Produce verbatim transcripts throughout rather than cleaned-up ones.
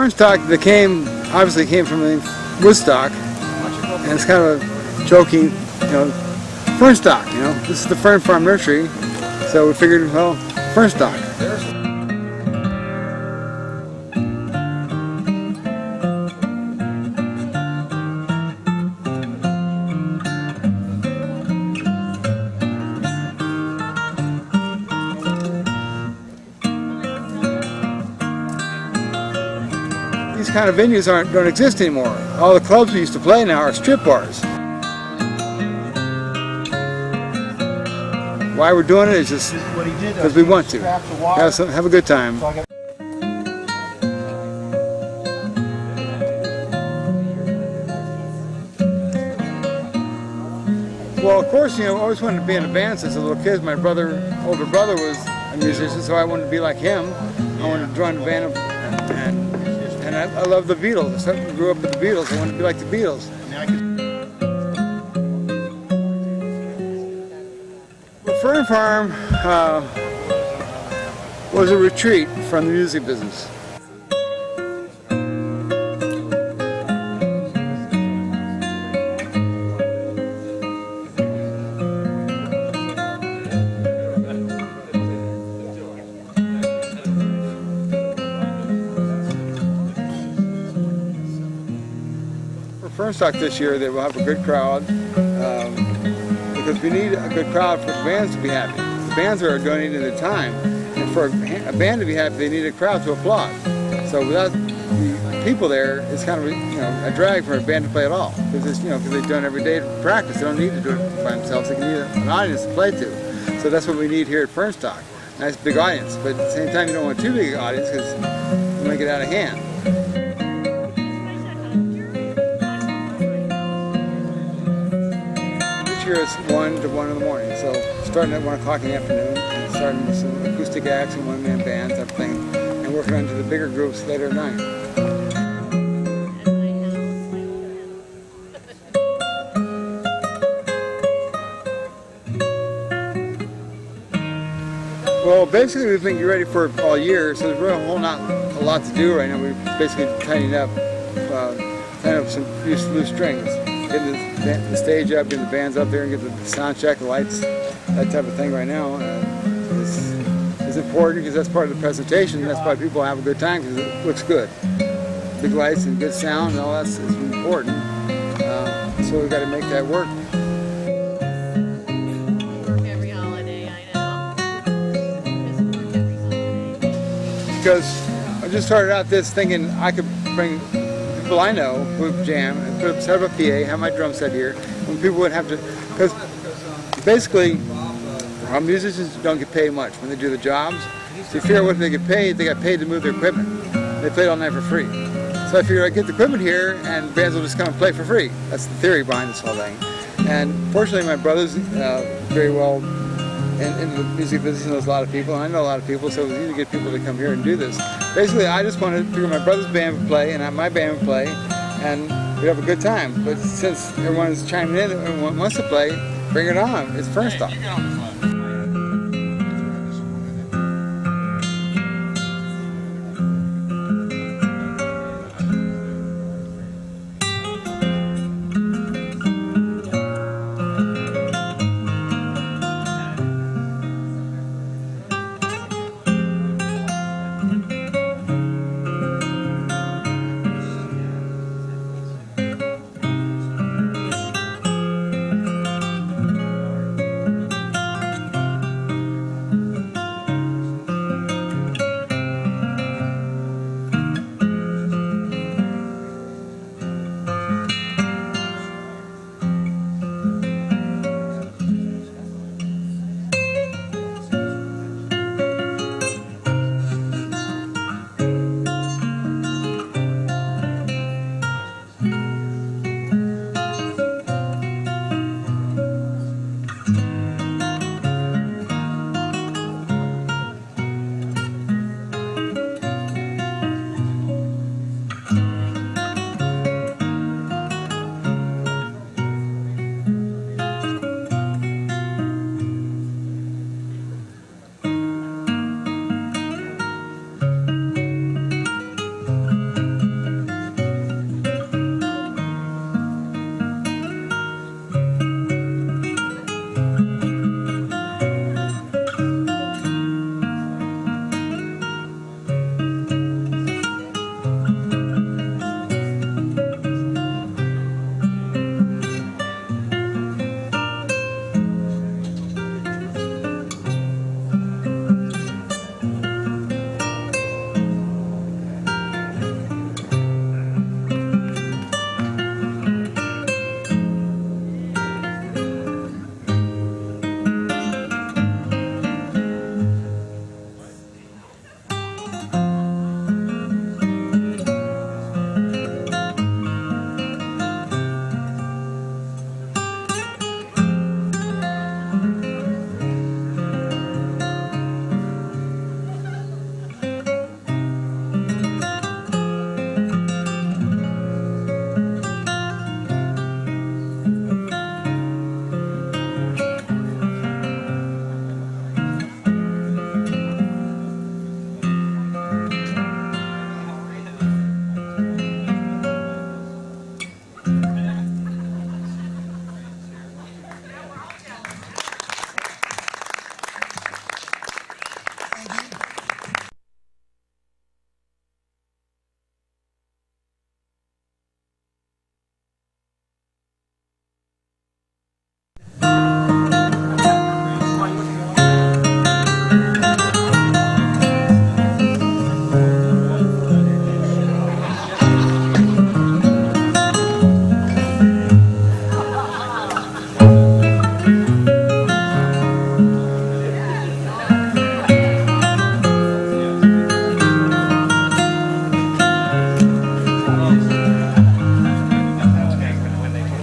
Fernstock that came, obviously came from the Woodstock, and it's kind of a joking, you know, Fernstock, you know, this is the Fern Farm Nursery, so we figured, well, Fernstock. These kind of venues aren't don't exist anymore. All the clubs we used to play now are strip bars. Why we're doing it is just because we want to. Have, some, have a good time. Well, of course, you know, I always wanted to be in a band since a little kid. My brother, older brother was a musician, so I wanted to be like him. I wanted to join the band, and, and I, I love the Beatles. I grew up with the Beatles. I wanted to be like the Beatles. The Fern Farm uh, was a retreat from the music business. For Fernstock this year, they will have a good crowd. Um, Because we need a good crowd for the bands to be happy. The bands are donating their time, and for a band to be happy, they need a crowd to applaud. So without the people there, it's kind of a, you know, a drag for a band to play at all. Because you know, because they've done every day to practice, they don't need to do it by themselves. They can need an audience to play to. So that's what we need here at Fernstock. Nice big audience, but at the same time, you don't want too big an audience because you might get out of hand. Here it's one to one in the morning, so starting at one o'clock in the afternoon, and starting with some acoustic acts and one-man bands, type of thing, and working on to the bigger groups later at night. Well, basically we've been getting ready for it all year, so there's really a whole not a lot to do right now. We're basically tightening up, uh, tightening up some loose, loose strings. Getting the, the stage up, getting the bands up there, and get the sound check, the lights, that type of thing right now uh, is, is important because that's part of the presentation. That's why people have a good time because it looks good. Big lights and good sound and all that's is important. Uh, so we've got to make that work. Work every holiday, I know. Just work every holiday. Because I just started out this thinking I could bring people I know would jam and put up, set up a P A, have my drum set here, and people wouldn't have to, because basically our musicians don't get paid much when they do the jobs. So you figure out what they get paid, they got paid to move their equipment. They played all night for free. So I figured I'd get the equipment here and bands will just come and play for free. That's the theory behind this whole thing. And fortunately my brother's uh, very well in, in the music business, he knows a lot of people, and I know a lot of people, so it was easy to get people to come here and do this. Basically, I just wanted to figure my brother's band would play, and my band would play, and we'd have a good time. But since everyone's chiming in and wants to play, bring it on. It's Fernstock.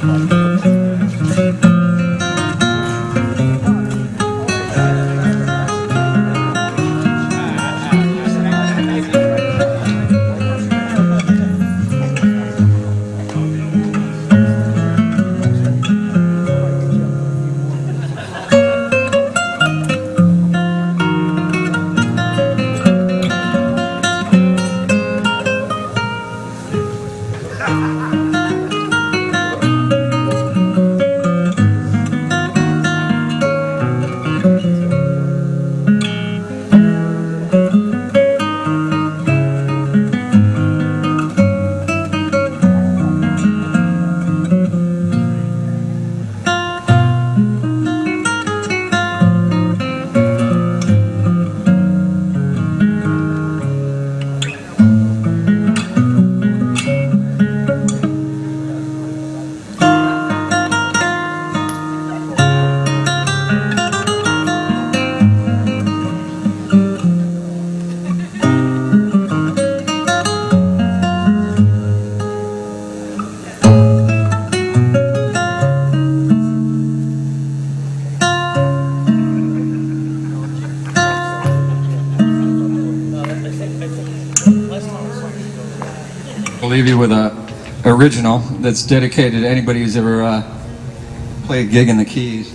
I'll leave you with a original that's dedicated to anybody who's ever uh, played a gig in the Keys.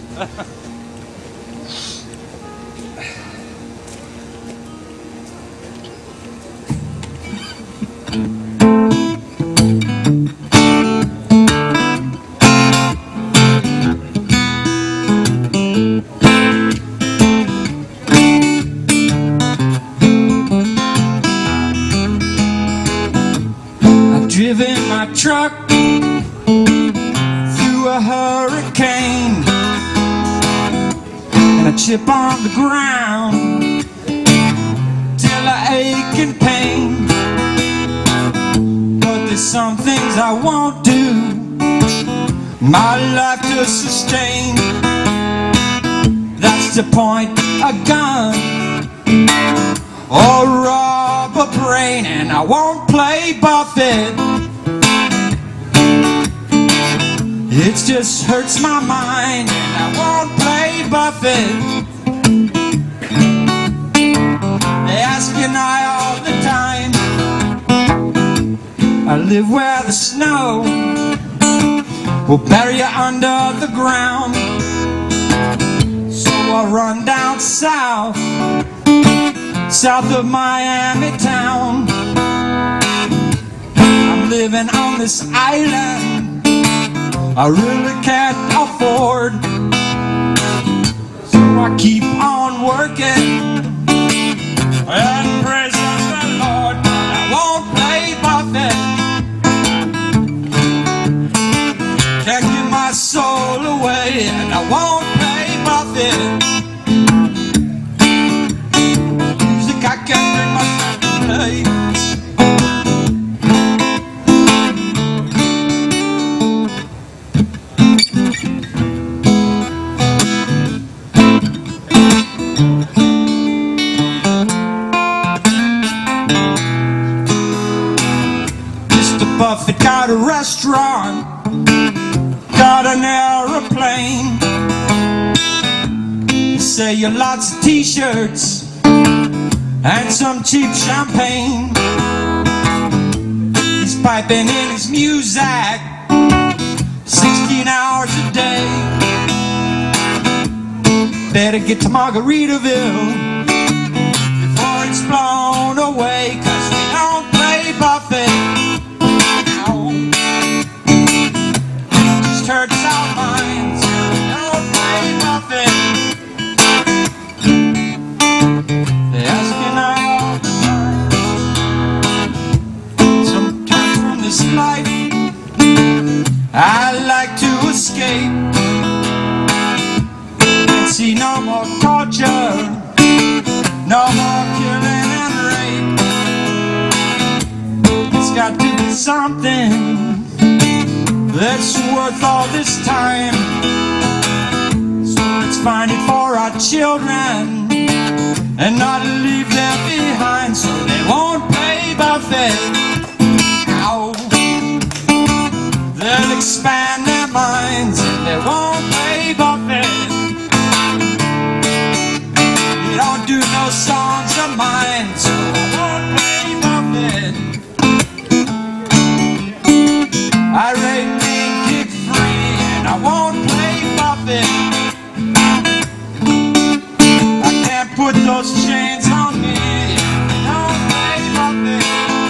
Driven my truck through a hurricane and a chip on the ground till I ache in pain. But there's some things I won't do my life to sustain. That's to point a gun or rob a brain, and I won't play Buffett. It just hurts my mind, and I won't play Buffett. They ask and I all the time. I live where the snow will bury you under the ground. So I run down south, south of Miami town. I'm living on this island I really can't afford, so I keep on working and praising the Lord. But I won't play Buffett. Can't give my soul away, and I won't play Buffett. Music I can't bring myself to play. Buffett got a restaurant, got an aeroplane. You say you lots of t-shirts and some cheap champagne. He's piping in his music sixteen hours a day. Better get to Margaritaville before it's blown away, 'cause we don't play Buffett. Hurts our minds, don't play Buffett. They ask me now all the time. Sometimes from this life I like to escape and see no more torture, no more killing and rape. It's got to be something that's worth all this time. So let's find it for our children and not leave them behind, so they won't play Buffett. Ow. They'll expand their minds and they won't play Buffett. You don't do no songs of mine, so I won't play Buffett. I rate being kick free and I won't play Buffett. I can't put those chains on me. Don't play Buffett.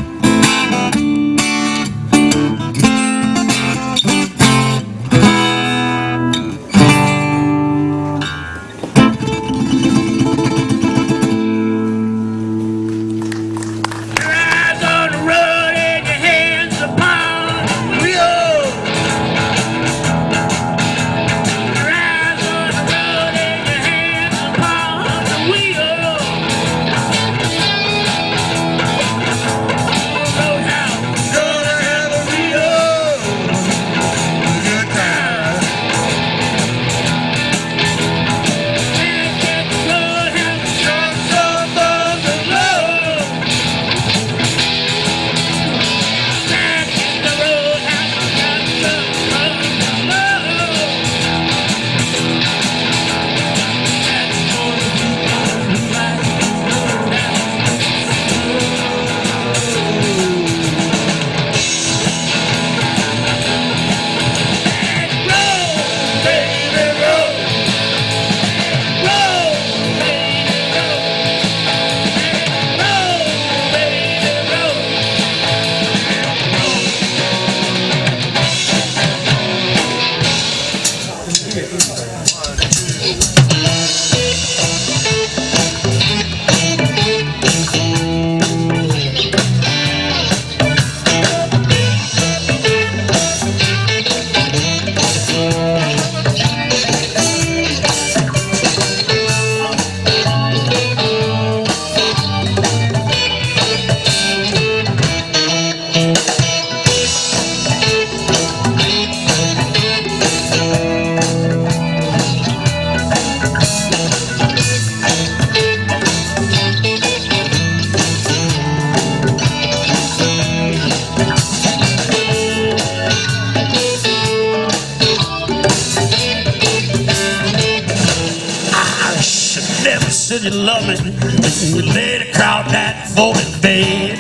Said you love me when you laid across that folding bed.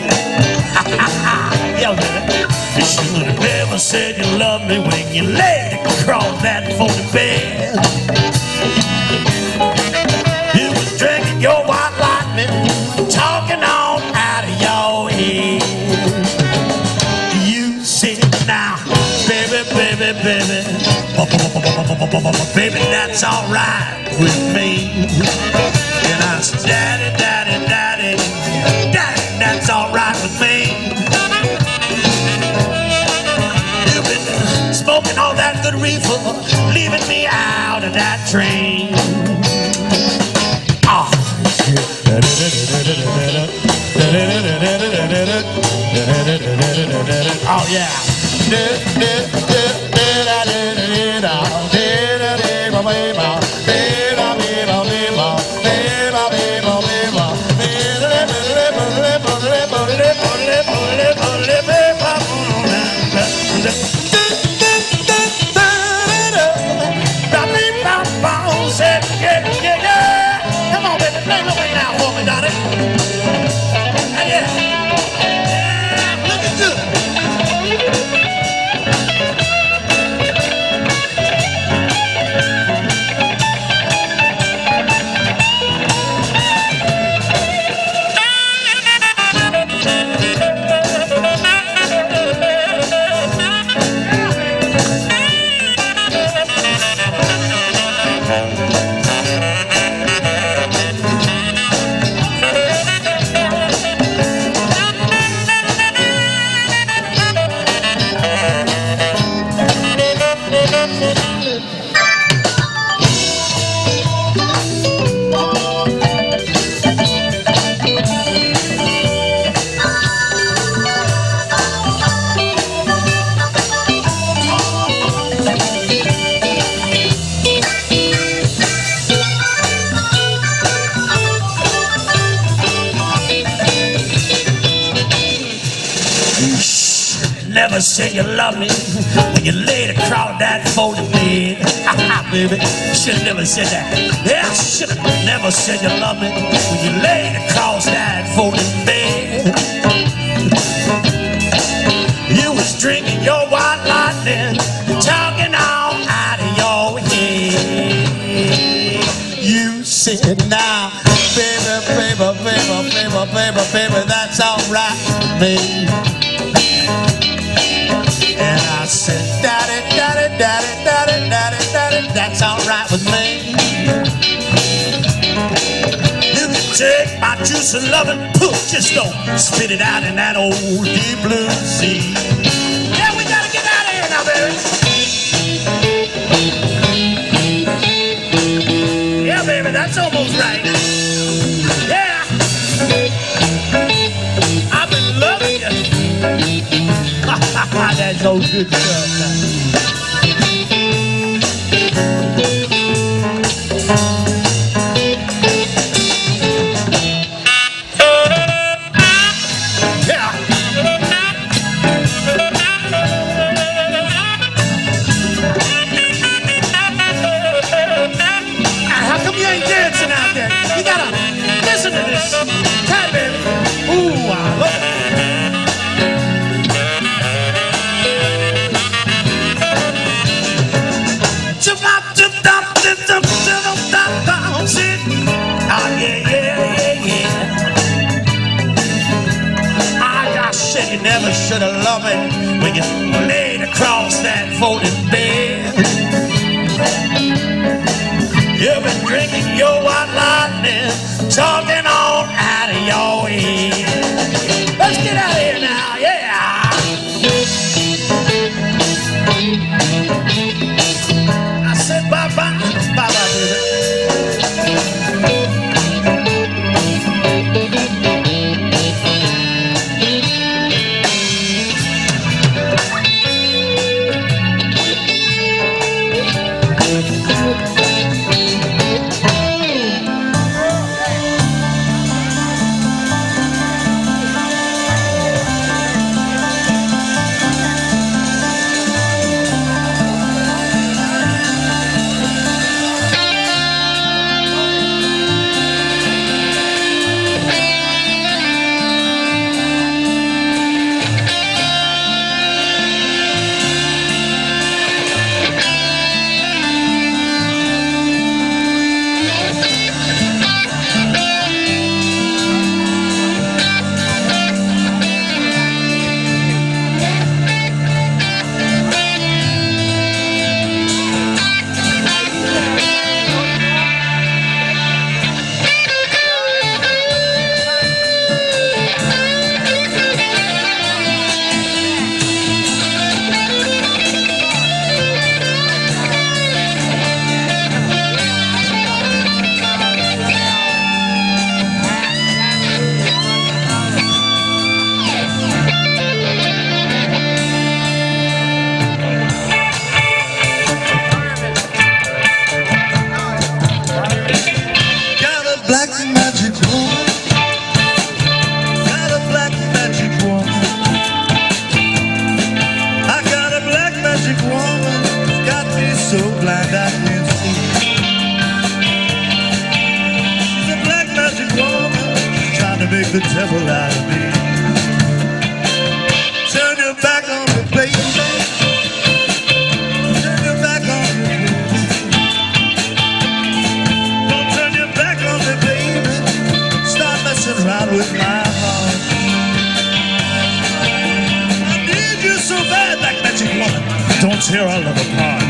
Yeah, baby. You should have never said you love me when you laid across that folding bed. You was drinking your white lightning, talking on out of your head. You said now, baby, baby, baby, baby, that's alright with me. And I said, daddy, daddy, daddy, daddy, that's alright with me. You've been smoking all that good reefer, leaving me out of that train. Oh, oh yeah. Come on, baby, play the way now for me, darling. Yeah, yeah, looking good. never said you love me when you laid across that folded bed. Baby, should've never said that. Yeah, I should've never said you love me when you laid across that folded bed. You was drinking your white lightning, talking all out of your head. You said, now, baby, baby, baby, baby, baby, baby, that's alright with me. And I said, daddy, daddy, daddy, daddy, daddy, daddy, that's alright with me. You can take my juice and love it, poof, just don't spit it out in that old deep blue sea. Yeah, we gotta get out of here now, baby. Yeah, baby, that's almost right. Yeah. I've been loving you. That's no good stuff now. Yeah. How come you ain't dancing out there? You gotta listen to this. Cat baby. Ooh, I love it. Ah, yeah, yeah, yeah, yeah. I said you never should have loved me when you laid across that folded bed. You've been drinking your white lightning, talking on out of your head. Let's get out of here now, yeah. I said bye-bye, bye-bye, baby. The devil out of me. Turn your back on me, baby. Turn your back on me, baby. Don't turn your back on me, baby. Stop messing around with my heart. I need you so bad, like magic woman. Don't tear our love apart.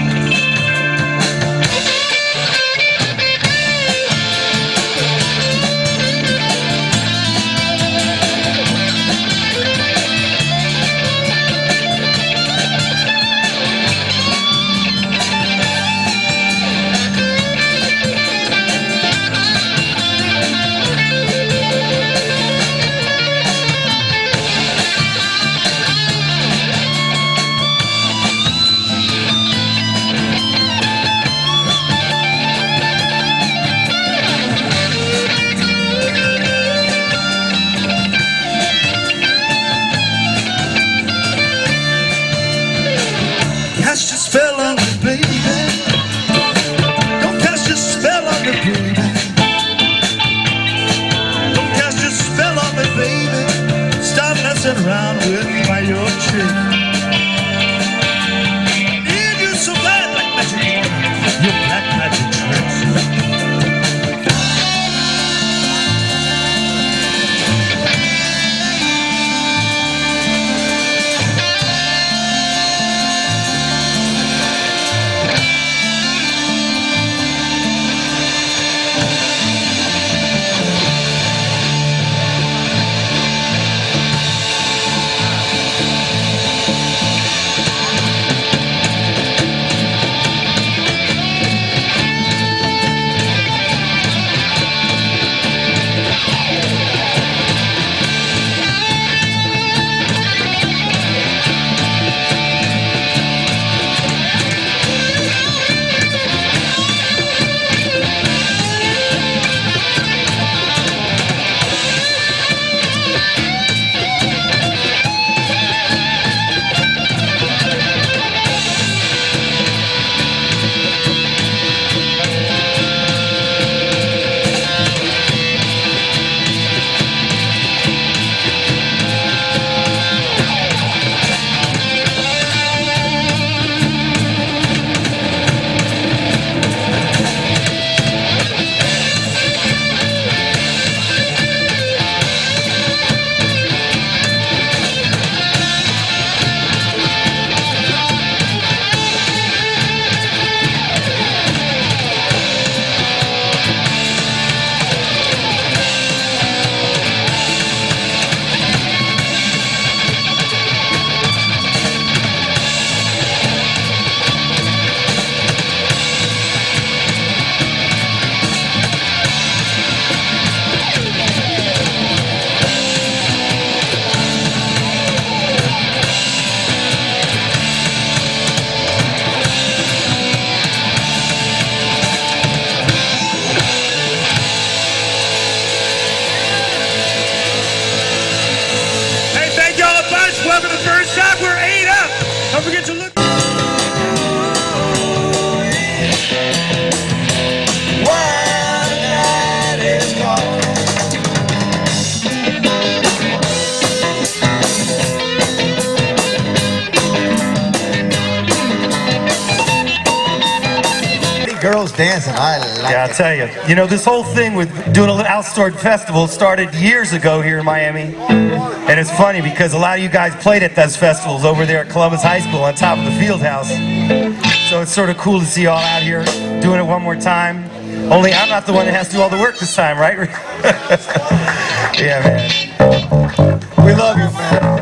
girls dancing. I like Yeah, I'll it. tell you. You know, this whole thing with doing a little outdoor festival started years ago here in Miami. And it's funny because a lot of you guys played at those festivals over there at Columbus High School on top of the field house. So it's sort of cool to see you all out here doing it one more time. Only I'm not the one that has to do all the work this time, right? Yeah, man. We love you, man.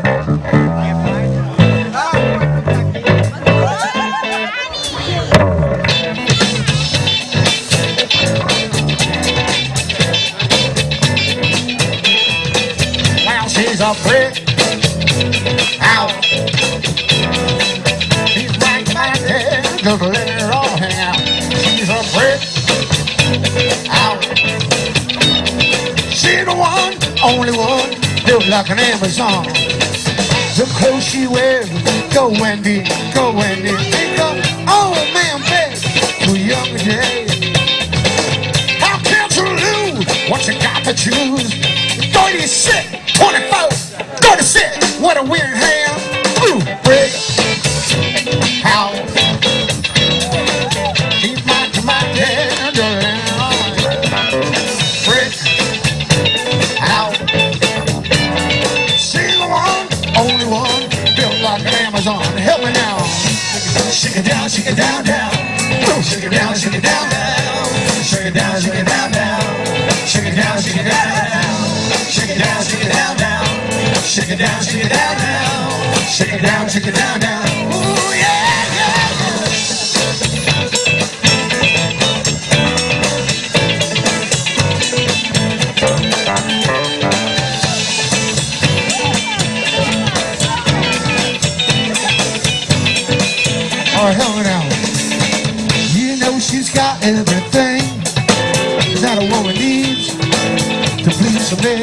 She's a brick out. She's back to my head, just let her all hang out. She's a brick out. She's the one, only one, built like an Amazon. The clothes she wears, go Wendy, go Wendy. Think of old man back to younger days. How can't you lose what you got to choose? thirty-six, twenty-four, thirty-six, what a weird hand. Ooh, brick house. Keep my, my head, brick house. She's the one, only one, built like an Amazon. Help me now. Shake it down, shake it down, down. Shake it down, shake it down, down. Shake it down, shake it down, down. Shake it down, shake it down, down. Shake it down, shake it down, down. Shake it down, shake it down, down. Shake it down, shake it down, down. Ooh, yeah, yeah, yeah. Oh, hell now. You know she's got everything that a woman needs to please a man.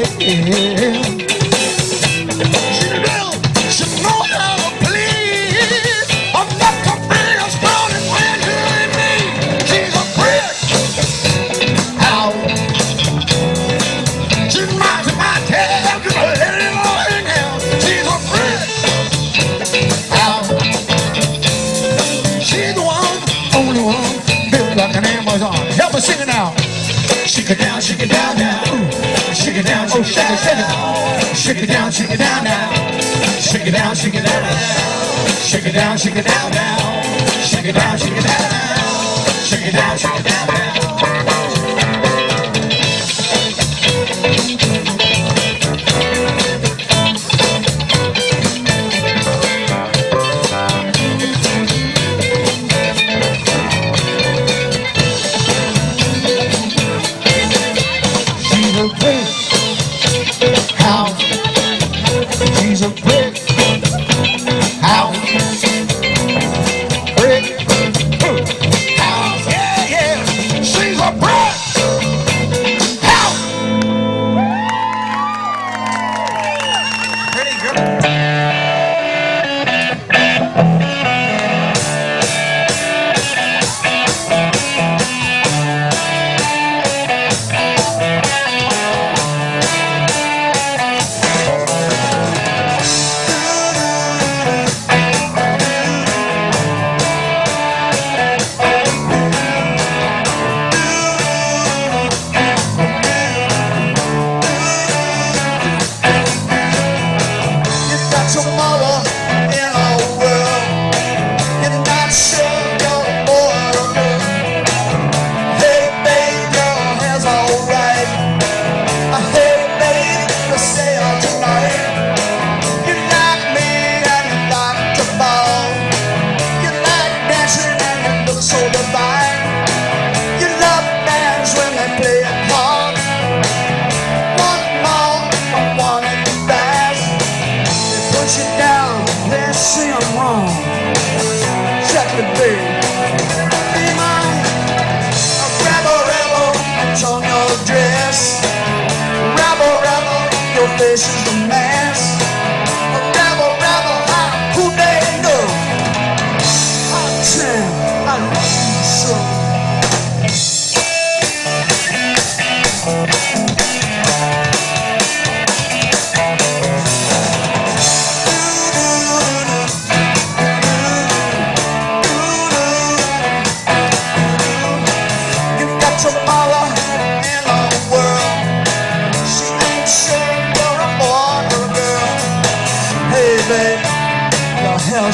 She know, she know how to please. I'm not the biggest girl in when you and me. She's a brick out. She's my, my tab, just let it all hang out. She's a brick out. She's the one, only one, built like an Amazon. Help us sing it now. Shake it down, shake it down, down. Shake it down, shake it down, shake it down, shake it down, now. Shake it down, shake it down, shake it down, shake it down, now. Shake it down, shake it down, shake it down, shake it down, now. She's a brick house. She's a brick house. Brick house. Yeah, yeah. She's a brick house. Pretty good. Tomorrow in our world, you're not sure you're more or more. Hey, baby, your hair's alright. Hey, baby, let's stay out tonight. You like me and you like to ball. You like dancing and you look so divine. You love bands when they play it hard. One more, I want it fast. Put you down, then sing along. Exactly, baby. Be mine. A rebel, rebel, it's on your dress. Rebel, rebel, your face is a mess. A rebel, rebel, who they know? I'm ten, I love you so.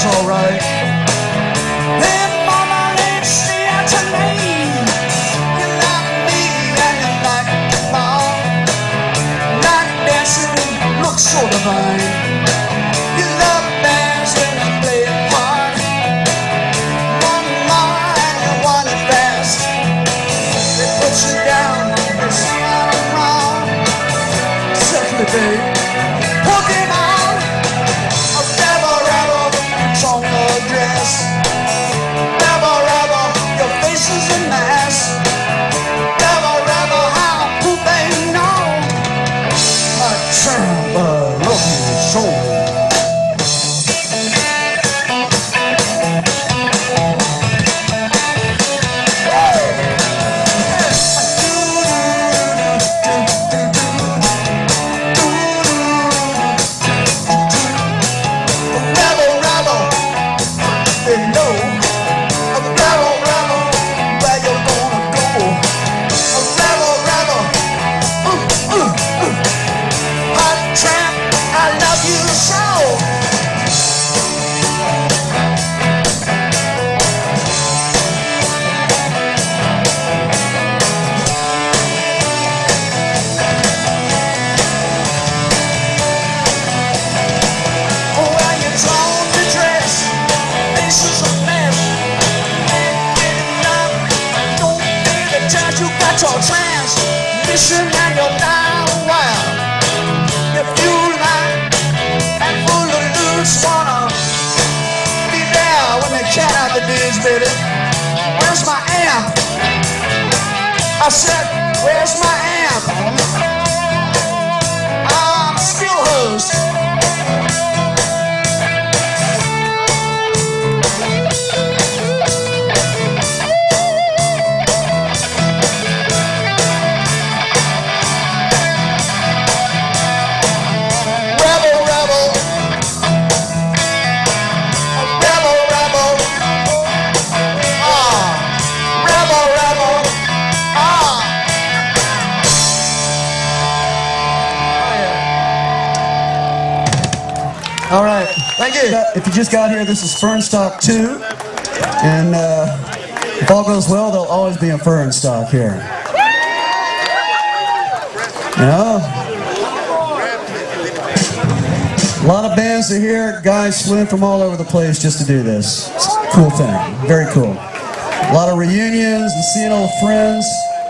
was alright. Then mama, let's stay out tonight. You like me and you like mom. Night dancing looks so divine. You love bands when they play it hard. One more and you want it fast. They put you down, they say I'm wrong. Certainly, babe. Pokemon, a rebel, rebel, it's on your dress. Rebel, rebel, your face is a mask. Rebel, rebel, how do they know? A tremble of your soul. Transmission and you're down wild. If you like and full of loose, wanna be there when they count out the dues, baby. Where's my amp? I said, where's my amp? I'm still host. All right, thank you. If you just got here, this is Fernstock two, and uh, if all goes well, there'll always be a Fernstock here. You know, a lot of bands are here. Guys flew in from all over the place just to do this. It's a cool thing, very cool. A lot of reunions and seeing old friends.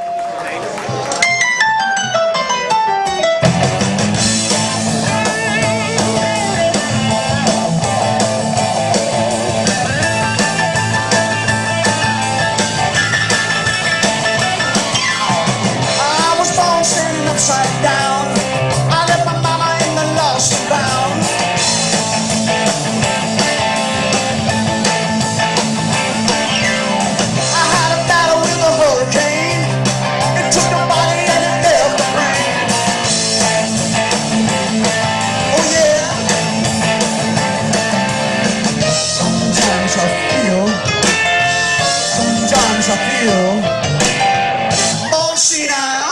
Upside down, I left my mama in the lost and bound. I had a battle with a hurricane. It took the body and it left the brain. Oh yeah. Sometimes I feel, sometimes I feel. Oh, see now.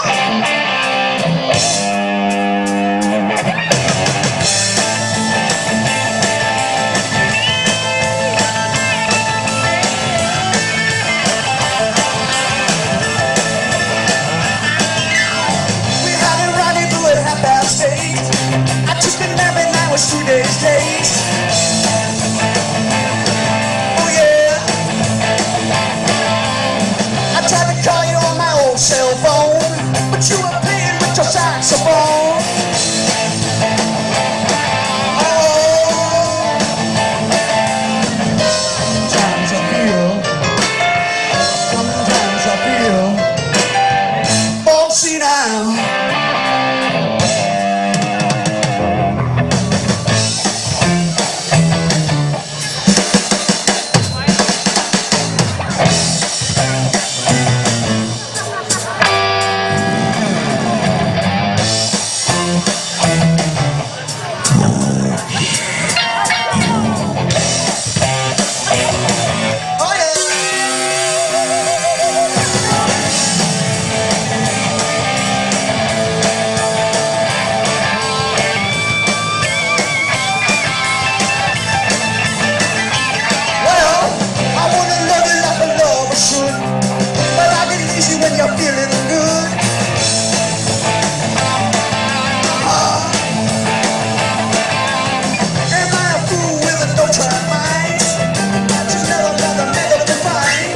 Two days late. Oh yeah. I tried to call you on my old cell phone, but you were playing with your saxophone. Oh. Sometimes I feel, sometimes I feel, oh, see now. should. But I get easy when you're feeling good. Ah. Am I a fool with a no-try mind? Just never got the method to find.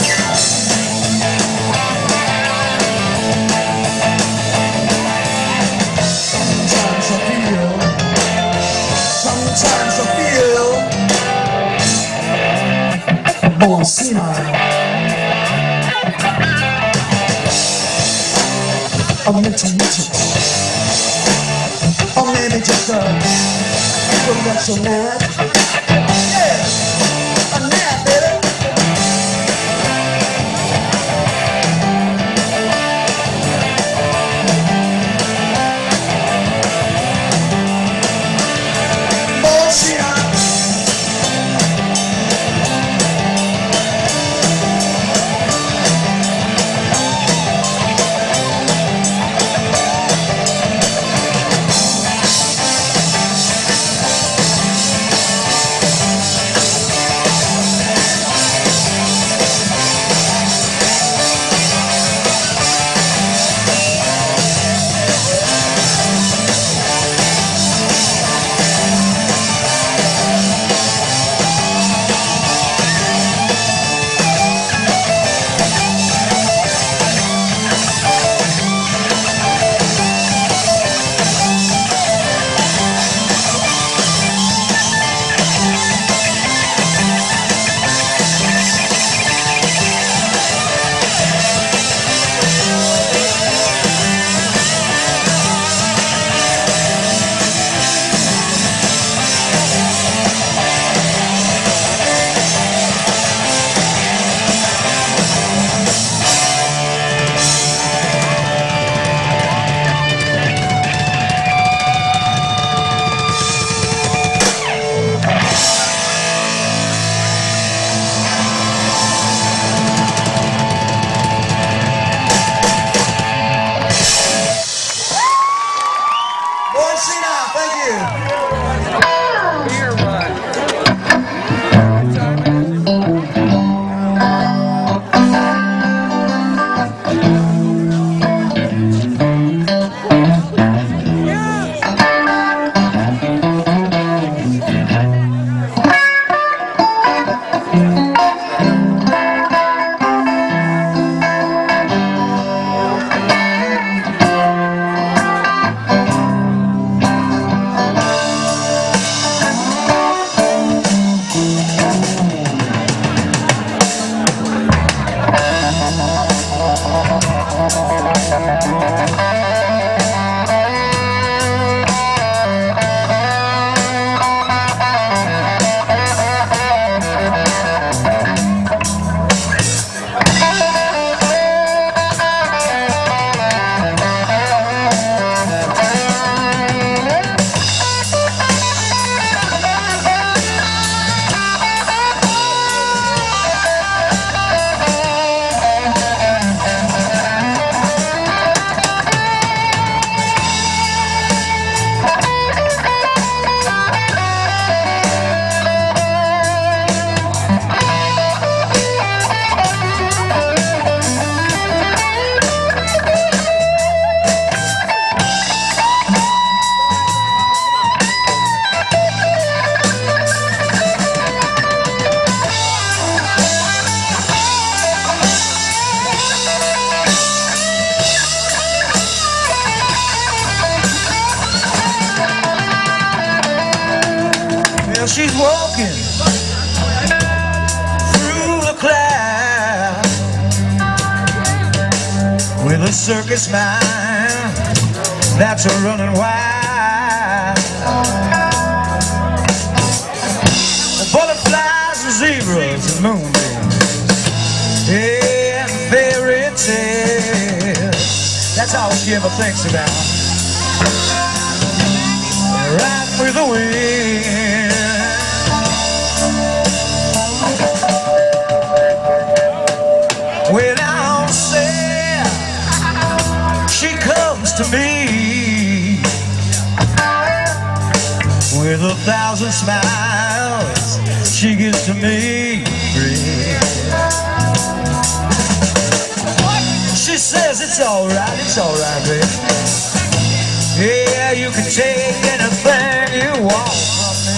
Sometimes I feel, sometimes I feel born senile. A mental mental, or maybe just a intellectual nap. Yeah, a nap, baby. Born senile. She's walking through the clouds with a circus mind that's a running wild. Butterflies and zebras and moonbeams, yeah, fairy tales. That's all she ever thinks about. Right through the wind. When I'm sad, she comes to me with a thousand smiles. She gives to me. it's alright, it's alright, baby. Yeah, you can take anything you want from me.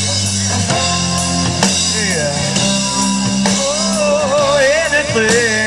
Yeah. Oh, anything.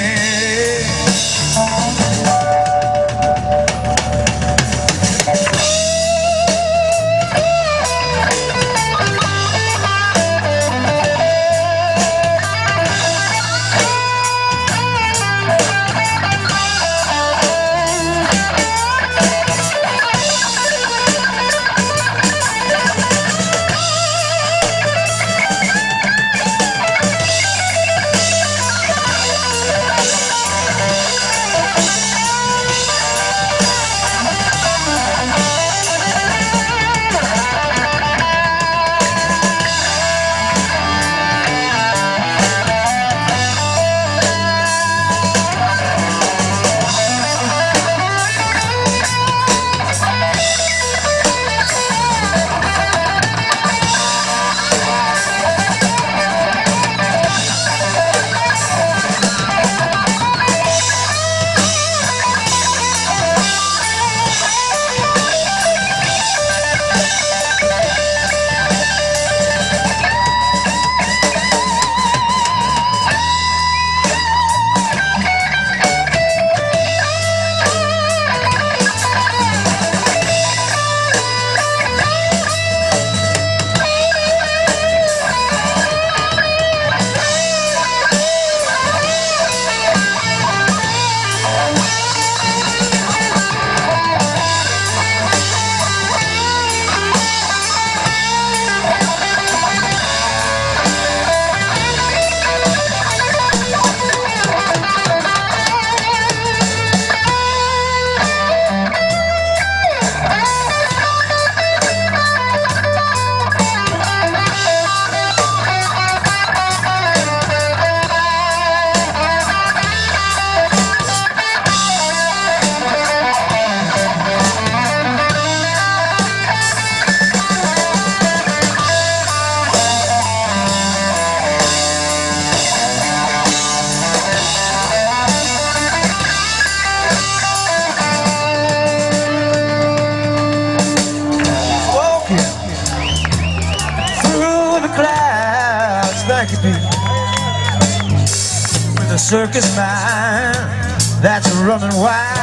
With a circus mind that's running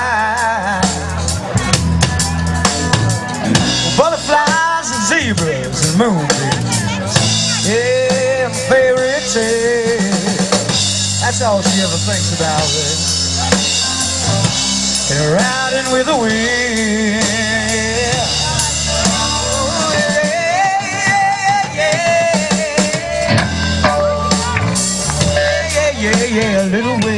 wild, butterflies and zebras and moonbeams, yeah, my favorite tale. That's all she ever thinks about, baby. And riding with the wind, yeah. Yeah, yeah, a little way.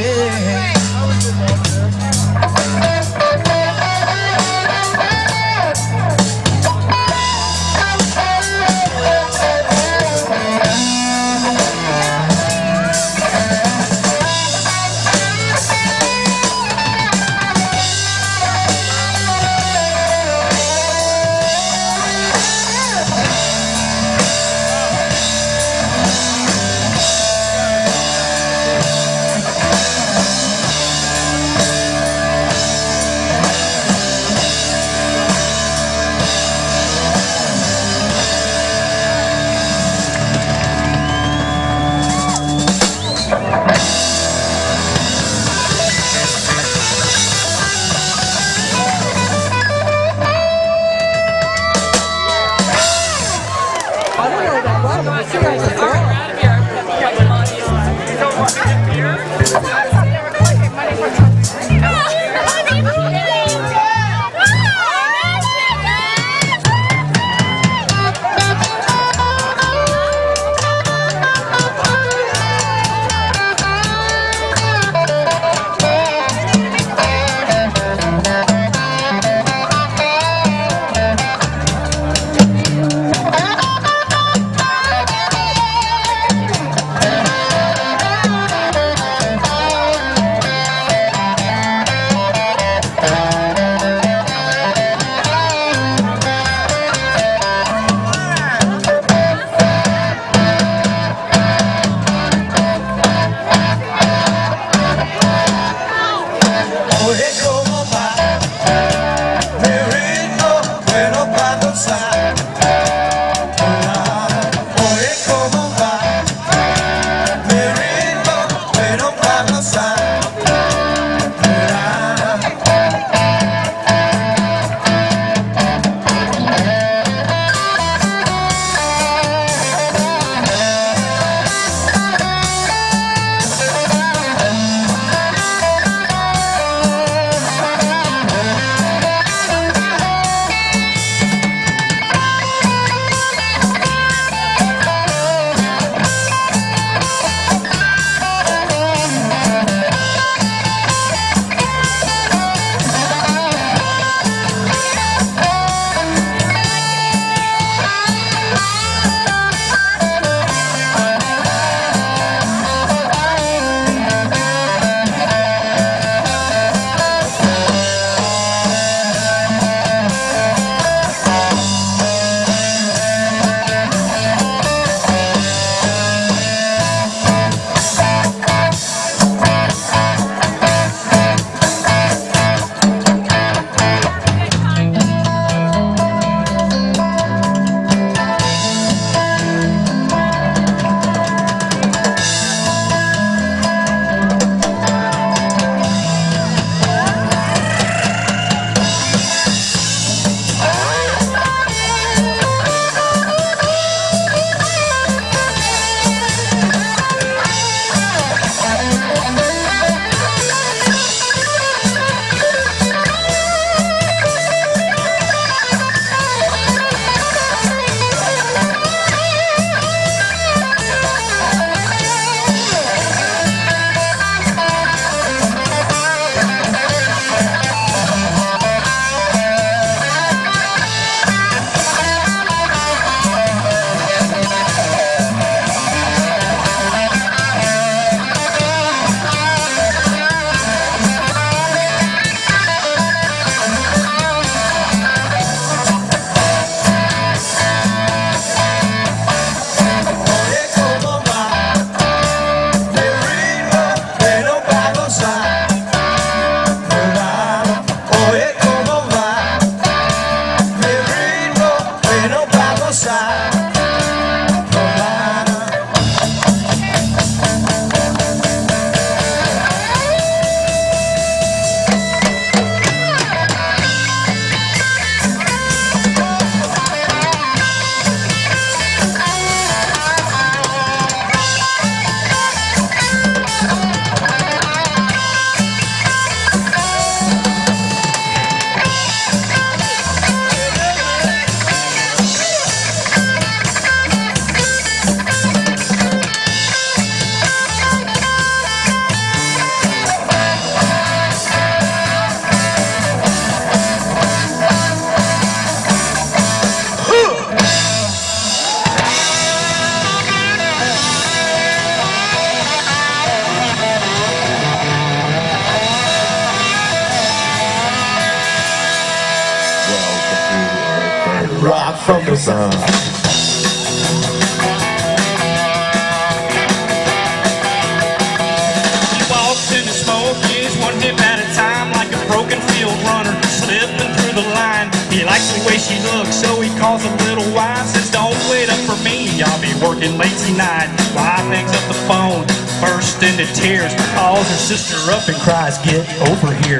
He walks in the smoke, he's one hip at a time, like a broken field runner, slipping through the line. He likes the way she looks, so he calls a little wife, says, don't wait up for me, I'll be working late tonight. Wife hangs up the phone, bursts into tears, calls her sister up and cries, get over here.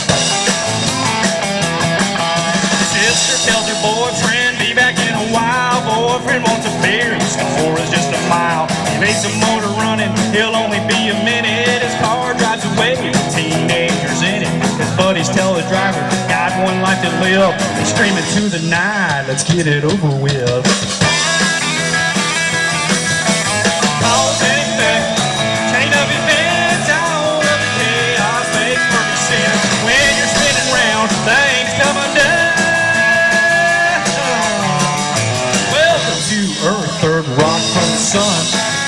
Sister tells her boyfriend, be back in a while. Boyfriend wants a beer, his score is just a mile. He leaves the motor running, he'll only be a minute. His car drives away with teenagers in it. His buddies tell the driver, got one life to live. They scream into the night, let's get it over with. Cause and effect, chain of events, all of the chaos makes perfect sense. When you're spinning round, things come undone. Earth, third rock from the sun.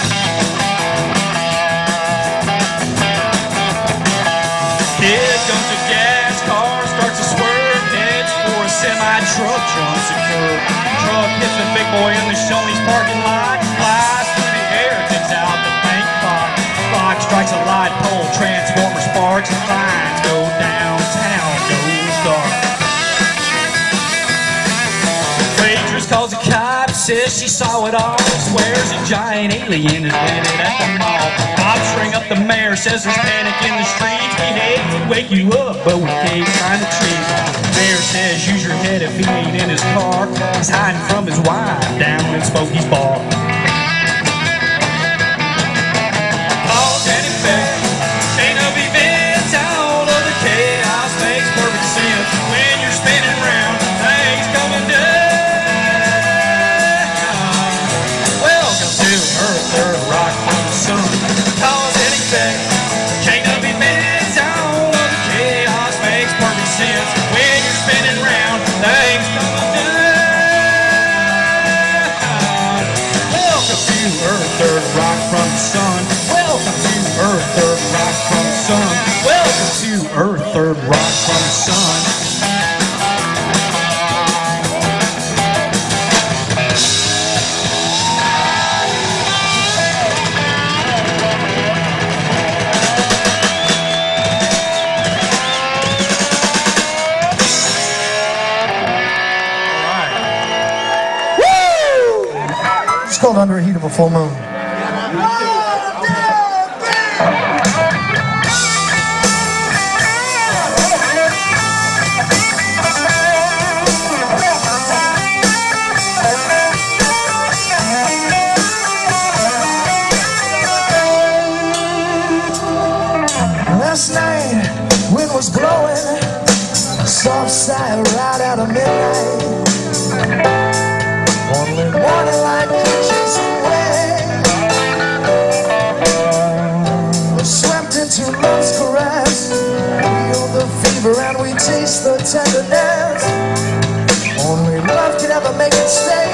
Here comes a gas car, starts to swerve, heads for a semi-truck, jumps a curve. Truck hits a big boy in the Shoney's parking lot, flies through the air, takes out the bank clock. Clock strikes a light pole, transformer sparks, lines go downtown, goes dark. Waitress calls a cop, says she saw it all, swears a giant alien is landed at the mall. Cops ring up the mayor, says there's panic in the streets. We hate to wake you up, but we can't find the trees. Mayor says use your head if he ain't in his car. He's hiding from his wife down in Smokey's bar. Cause and effect, chain of events, all of the chaos makes perfect sense. When you're spinning round, things come undone. Third rock from the sun. Cause and effect, chain of events, all of the chaos makes perfect sense. When you're spinning round, things come undone. Welcome to Earth, third rock from the sun. Welcome to Earth, third rock from the sun. Welcome to Earth, third rock from the sun. It's called Under a Heat of a Full Moon. Last night, wind was blowing, soft side right out of midnight. Only morning light catches away. We're swept into love's caress. We feel the fever and we taste the tenderness. Only love can ever make it stay.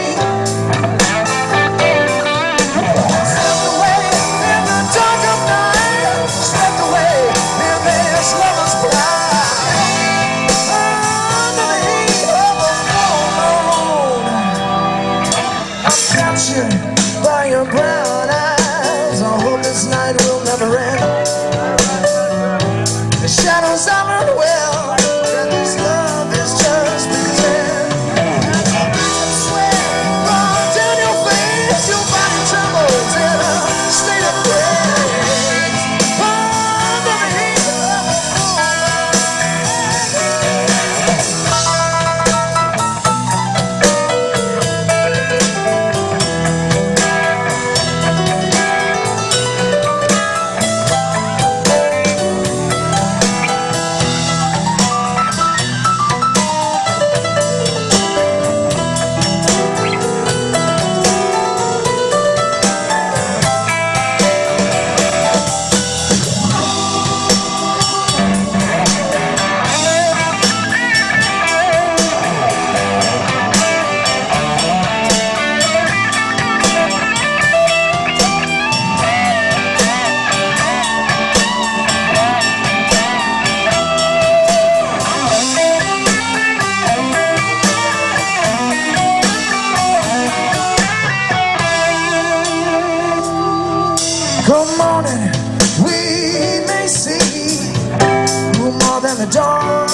Swept away in the dark of night. Swept away in this lover's pride. Under the heat of a full moon, I'm captured by your brown eyes. I hope this night will never end. The shadows are unwell, and this love is just pretend. I swear and the dawn.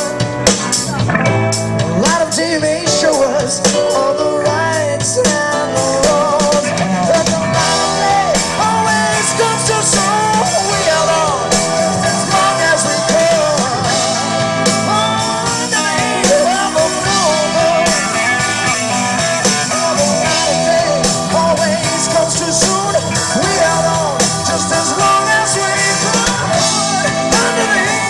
A lot of T V show us all the rights and the wrongs, but the lonely always comes too soon. We are on just as long as we come. On the heat of a full moon. Oh, the lonely always comes too soon. We are on just as long as we come. Under the heat.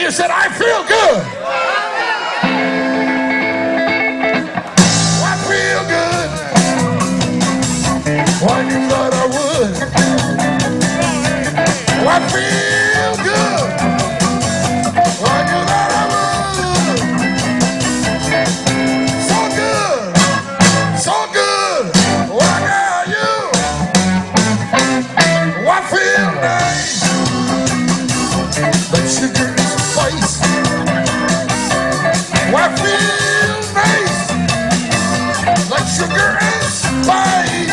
you said, I feel good. I feel good. Well, I knew that I would. Well, I feel good. Well, I knew that I would. So good. So good. Well, I got you. Well, I feel nice. Like sugar and spice. Well, I feel nice. Like sugar and spice.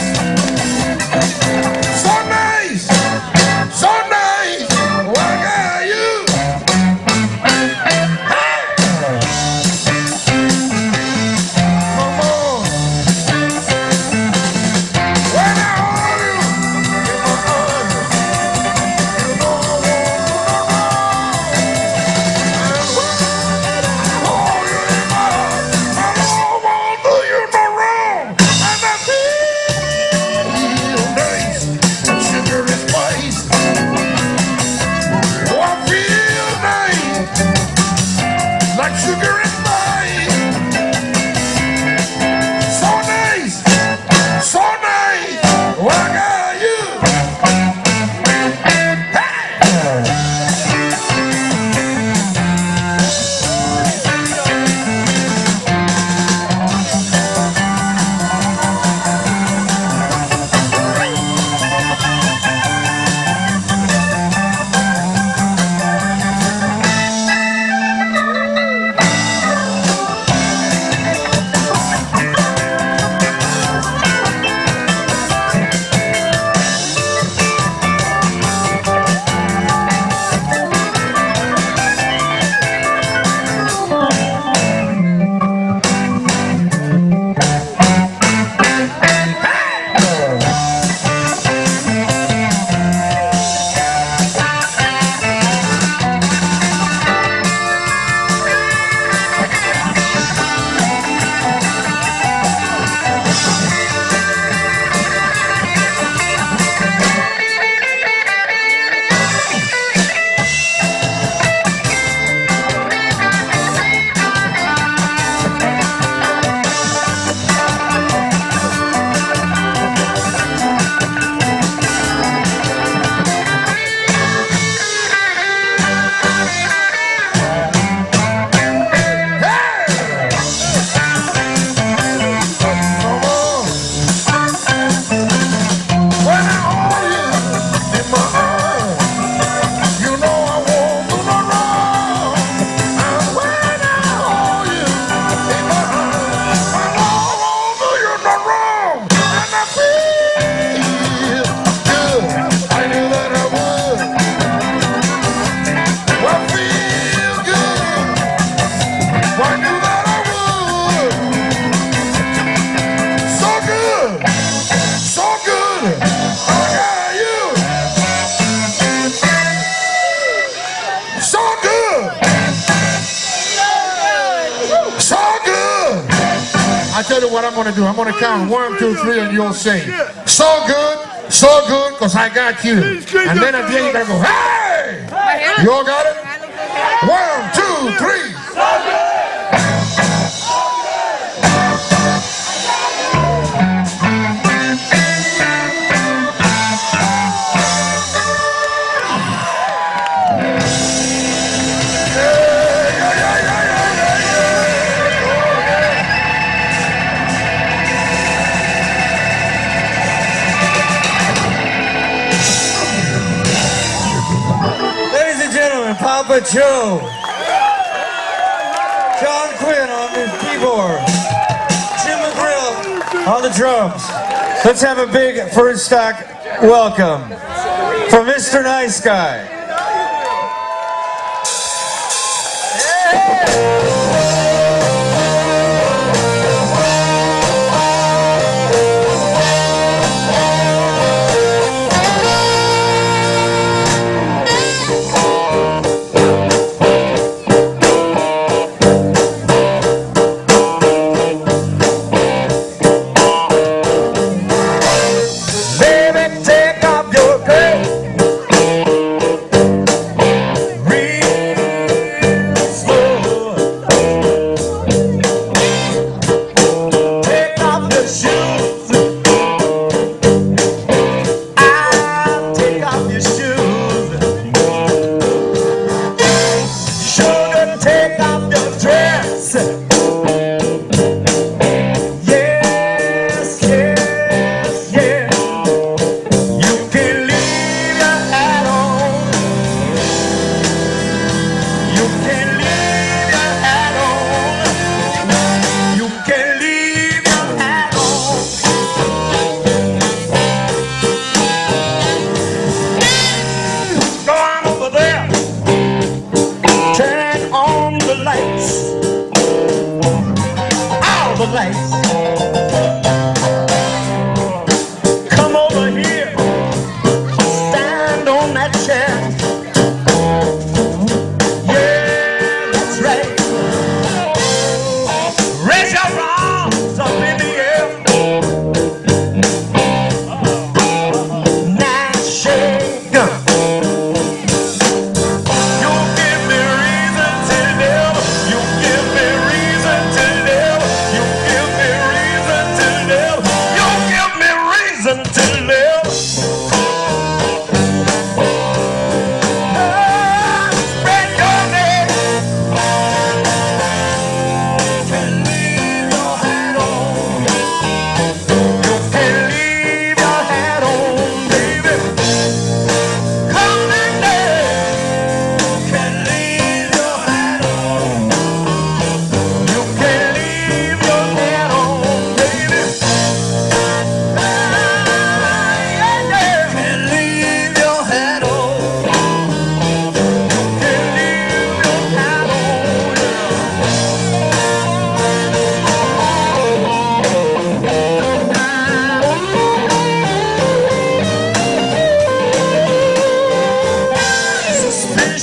So nice. So nice. Well, I got you. Hey! Come on. When I hold you in my arms, you know I won't do no wrong. And when I hold you in my arms, I know I won't do you no wrong. And I feel nice, like sugar and spice. Oh, I feel nice, like sugar and spice. So nice, so nice. Oh, I got you. I tell you what I'm going to do. I'm going to count one, two, three, and you'll sing. So good, so good, because I got you. And then at the end you got to go, hey! You all got it? One, two, three. So good! Papa Joe, John Quinn on the keyboard, Jim McGrill on the drums. Let's have a big Fernstock welcome for Mister Nice Guy. Read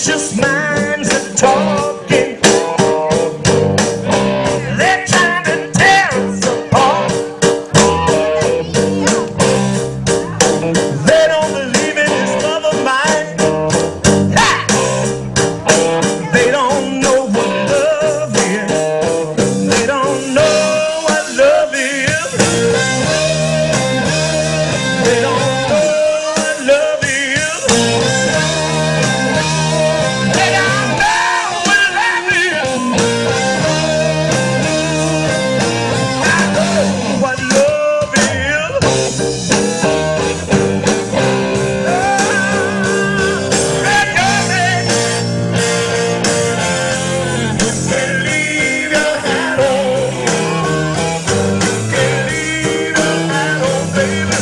vicious minds are talking. They're trying to tear us apart. They don't believe in this love of mine. Ha! They don't know what love is. They don't know what love is. They don't know what love is. They don't know what love is. I know what love is. Red carpet. You can leave your hat on. You can leave your hat on, baby.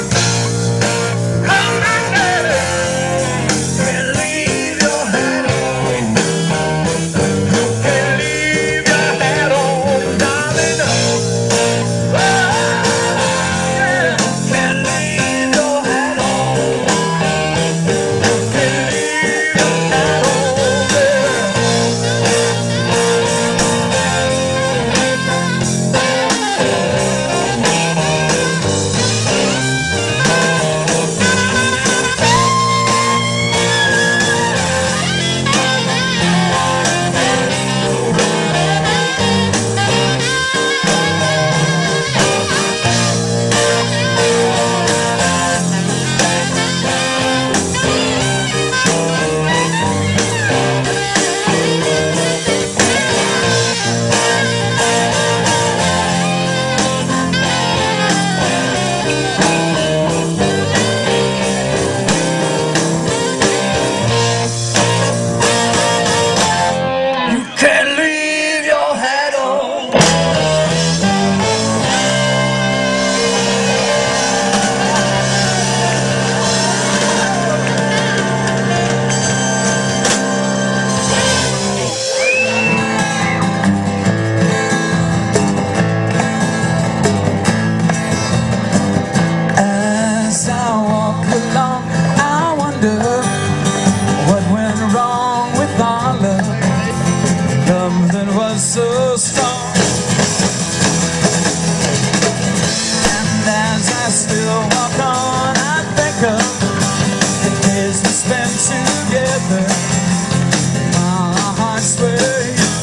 Come on, baby. You can leave your hat on. You can leave your hat on, darling. Oh, yeah. You can leave your hat on. You can leave your hat on, baby. You can leave your hat on. As I walk along, I wonder what went wrong with our love. Love that was so strong. And as I still walk on, I think of the days we spent together while our hearts were young.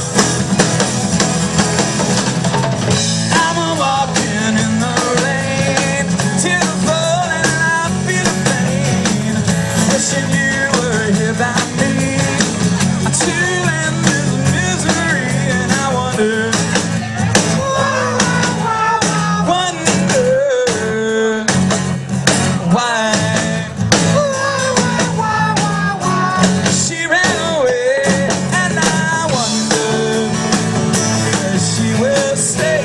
I'm a walking in the rain till the fall, and I feel the pain. Wishing you were here by me. I too am in misery, and I wonder, wonder why she ran away, and I wonder if she will stay.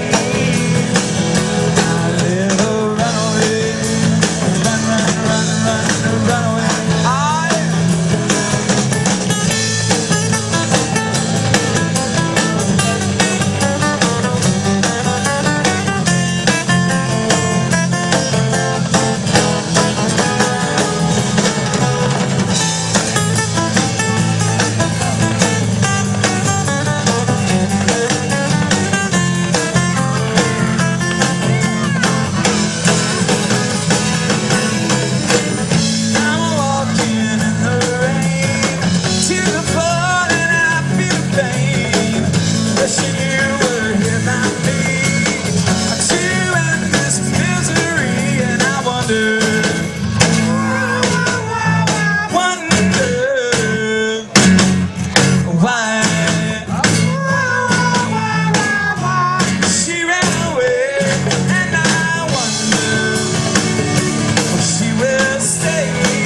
My little runaway, run, run, run, run, run away. I I'm walking in the rain till the fall, and I feel the pain. Wishing you were here by me. I too am in this misery, and I wonder, wonder why she ran away, and I wonder if she will stay.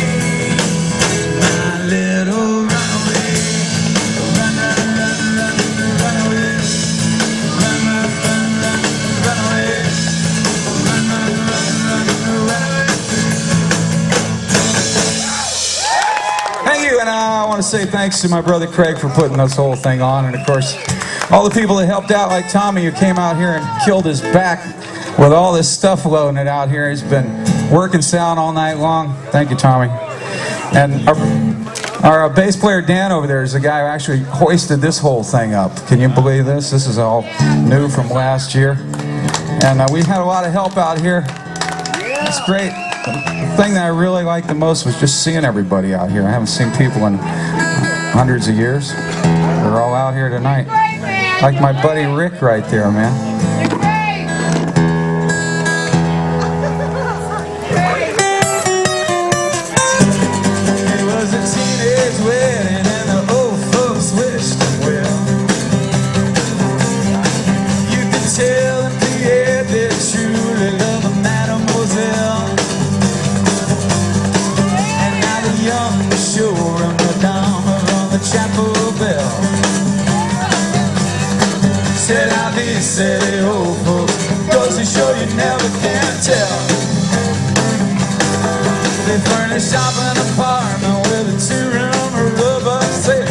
My little runaway, run, run, run, run, run away, run, run, run, run, run away, run, run, run, run, run away. Thank you, and I want to say thanks to my brother Craig for putting this whole thing on, and of course all the people that helped out, like Tommy, who came out here and killed his back with all this stuff loading it out here. He's been working sound all night long. Thank you, Tommy. And our Our uh, bass player Dan over there is the guy who actually hoisted this whole thing up. Can you believe this? This is all new from last year. And uh, we've had a lot of help out here. It's great. The thing that I really liked the most was just seeing everybody out here. I haven't seen people in hundreds of years. They're all out here tonight. Like my buddy Rick right there, man. Said it over, goes to show you never can tell. They furnish up an apartment with a two-room rubber sale.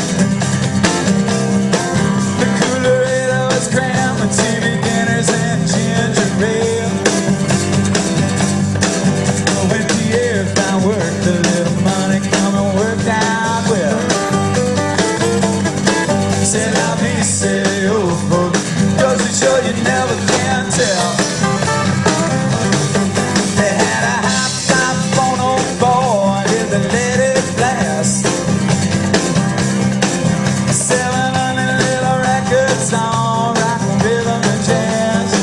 The coolerator was crammed with T V dinners and ginger ale. When Pierre found work, the little money come and worked out well. Said I'll be said over, sure you never can tell. They had a high-top phone on board, and they let it blast. Seven hundred little records on rock, rhythm, and jazz.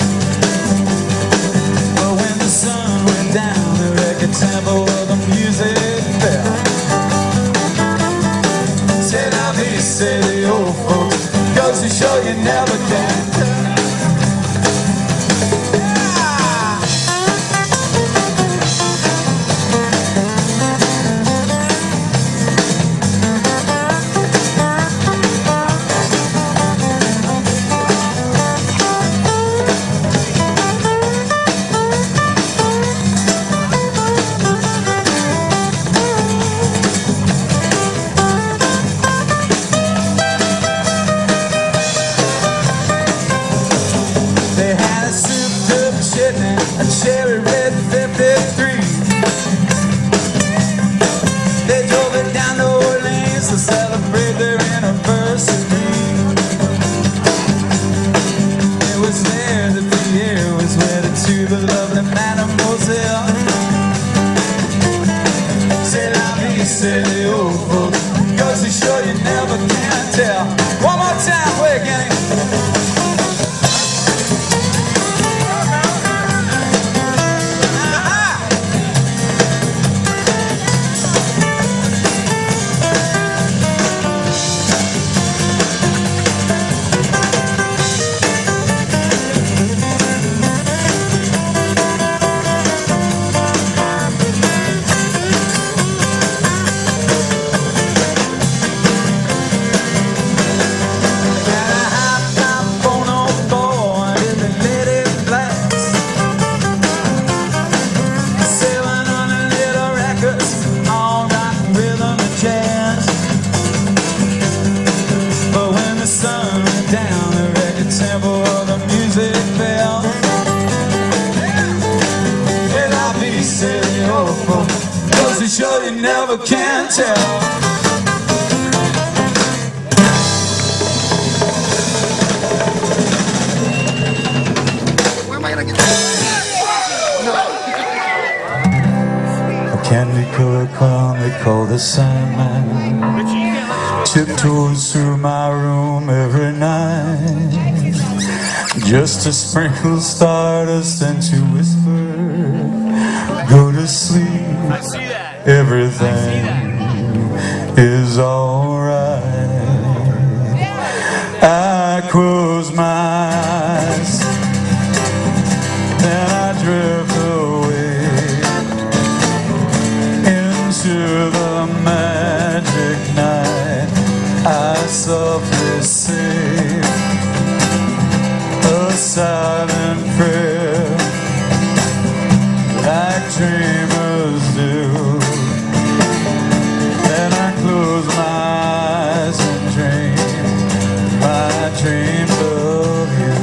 But when the sun went down, the record tempo of the music fell. Said I'll be silly old folks, goes to show you never can. A Cheery red fifty-three. They drove it down to Orleans to celebrate their anniversary. It was there that Pierre was wedded to the lovely Mademoiselle. Said I'll be silly old folks, goes to show you never can tell. One more time, play again. Sure you never can tell. Where am I gonna get that? No. A candy-colored clown they call the Sandman tiptoes through my room every night, just to sprinkle stardust and to whisper, go to sleep. Everything is alright. I close my eyes, then I drift away into the magic night. I softly say a silent prayer, like dreamers do. Close my eyes and dream my dreams of you.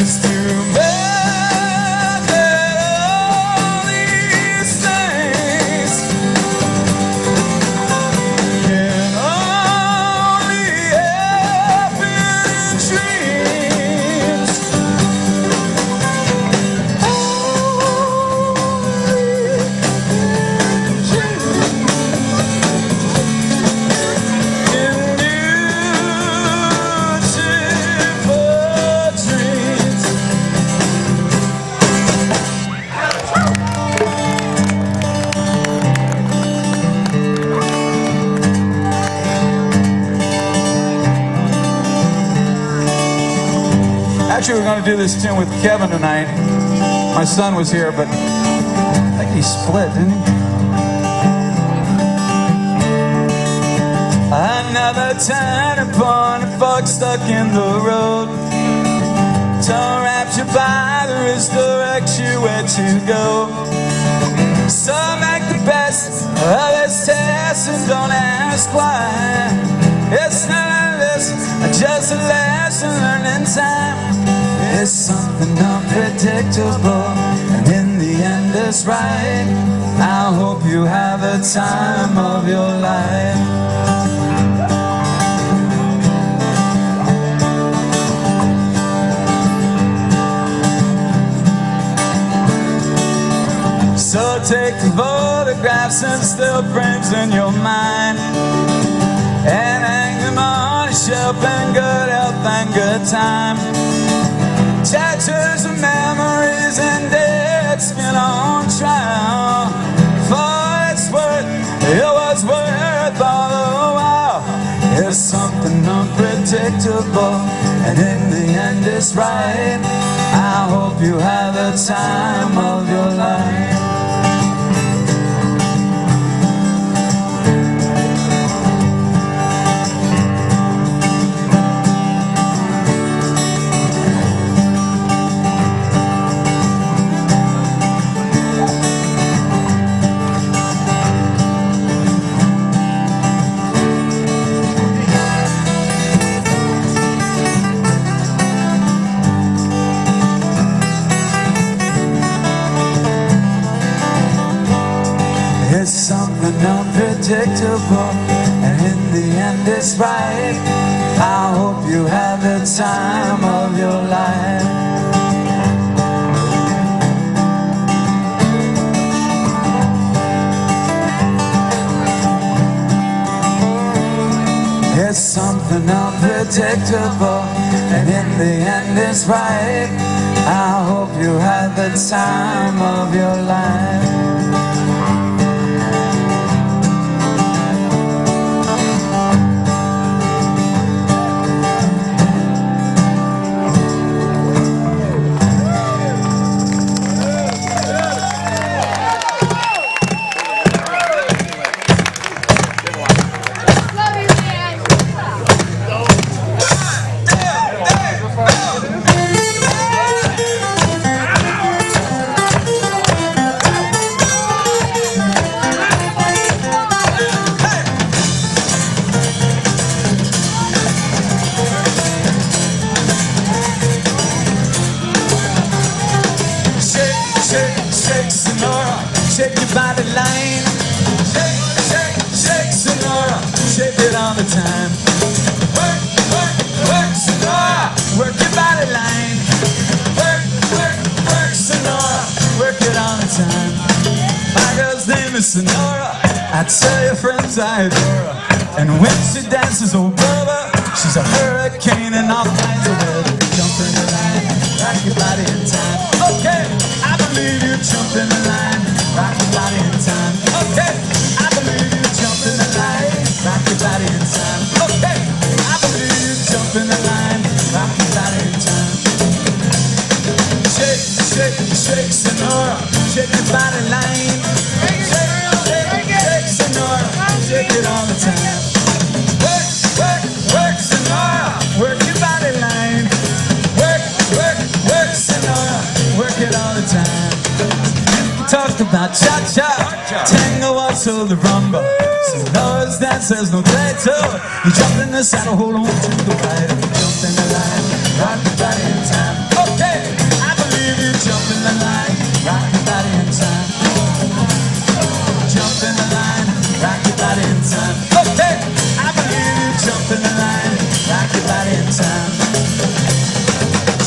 It's too bad that all these things can only happen in dreams. Actually, we're going to do this tune with Kevin tonight. My son was here, but I think he split, didn't he? Another turning point, a fork stuck in the road. Don't wrap your by the wrist, direct you where to go. So make the best of this test and don't ask why. It's none of this, just a lesson learned in time. It's something unpredictable, and in the end it's right. I hope you have the time of your life. So take the photographs and still frames in your mind, and hang them on a shelf in good health and good time. Tattoos of memories and dead skin on trial. For it's worth, it was worth all the while. It's something unpredictable, and in the end it's right. I hope you have the time of your life. It's something unpredictable, and in the end it's right. I hope you have the time of your life. It's something unpredictable, and in the end it's right. I hope you have the time of your life. Shake your body line. Shake, shake, shake, Sonora. Shake it all the time. Work, work, work, Sonora. Work your body line. Work, work, work, Sonora. Work it all the time. My girl's name is Sonora. I tell your friends I adore her. And when she dances, oh brother, she's a hurricane and all kinds of weather. Jump in the line, rock your body in time. Okay, I believe you jump in the line. Rock your body in time. Okay, I believe you jump in the line. Rock your body in time. Okay, I believe you jump in the line. Rock your body in time. Shake, shake, shake, Sonora. Shake your body line. Shake, shake, shake, Sonora. Shake it all the time. Work, work, work, Sonora. Work your body line. Work, work, work, Sonora. Work it all the time. Talk about cha-cha, tango, waltz, or the rumba. Sonora's dance, there's no traitor. You jump in the saddle, hold on to the ride. Jump in the line, rock your body in time. Okay,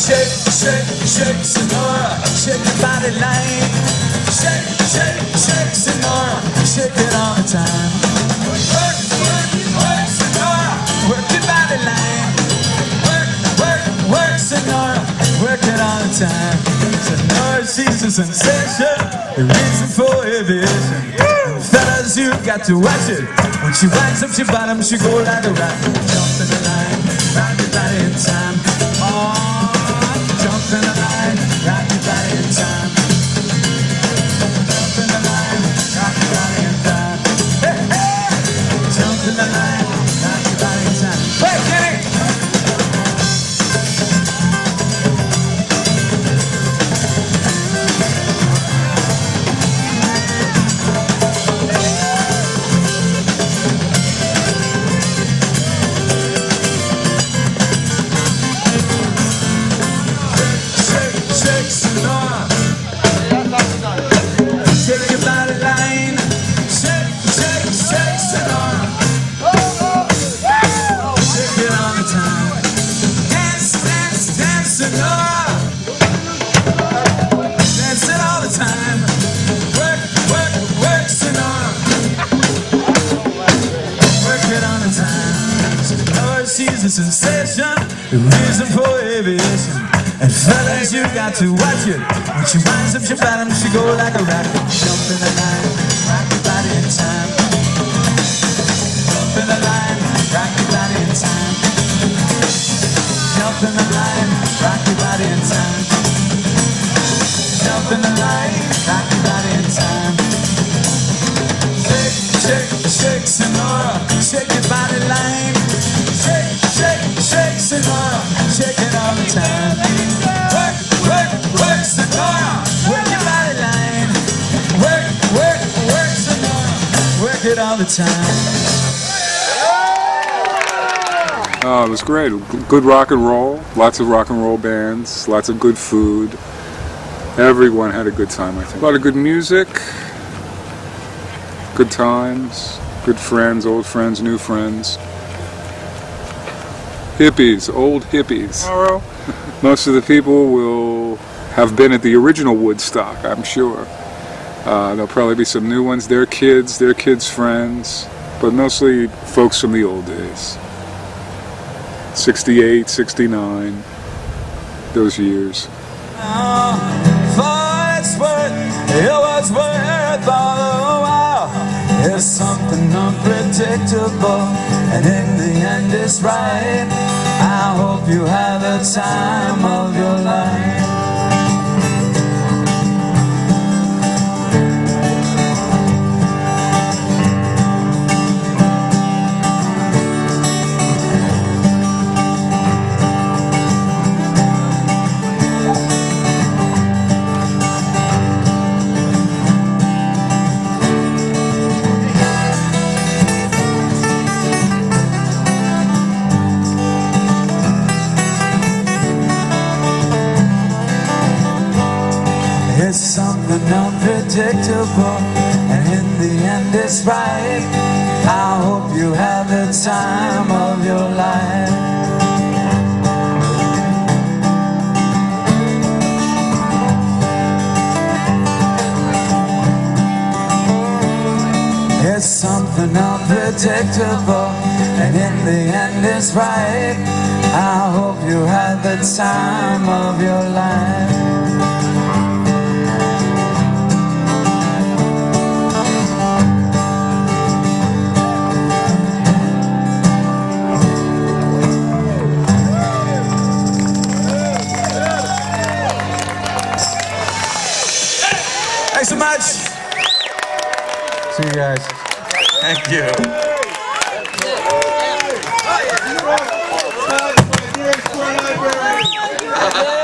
shake, shake, shake, Sonora, shake your body line. Shake, shake, shake, Sonora, shake it all the time. Work, work, work, Sonora, work your body line. Work, work, work, Sonora, work it all the time. Sonora, she's a sensation, the reason for aviation. Fellas, you got to watch it. When she winds up, she bottom, she go like a rocket. Jump in the line, rock your body in time. Oh, jump in the line, rock your body in time. Jump in the line, rock your body in time. Hey, hey! Jump in the line, rock your body in time. Hey, Kenny! Shake your body line. Shake, shake, shake, Sonora. Shake it all the time. Dance, dance, dance, Sonora. Dance it all the time. Work, work, work, Sonora. Work it all the time. Sonora, she's a sensation, the reason for aviation. And fellas, you got to watch it. When she winds up, she bottom, she go like a rocket. Jump in the line, rock your body in time. Jump in the line, rock your body in time. Jump in the line, rock your body in time. Jump in the line, rock your body in time. Shake, shake, shake, Sonora, shake your body line. Shake, shake, shake, Sonora, shake it all the time. Work, work, work, Sonora, work your body line. Work, work, work, Sonora, work it all the time. Uh, it was great. Good rock and roll, lots of rock and roll bands, lots of good food. Everyone had a good time, I think. A lot of good music, good times, good friends, old friends, new friends. Hippies, old hippies. Most of the people will have been at the original Woodstock, I'm sure. Uh, there'll probably be some new ones, their kids, their kids' friends, but mostly folks from the old days. sixty-eight, sixty-nine, those years. Oh, for it's worth, it was worth all the while. There's something unpredictable, and in the end it's right. I hope you have the time of your life. It's something unpredictable, and in the end it's right. I hope you have the time of your life. It's something unpredictable, and in the end it's right. I hope you had the time of your life. Thanks so much. See you guys. Thank you.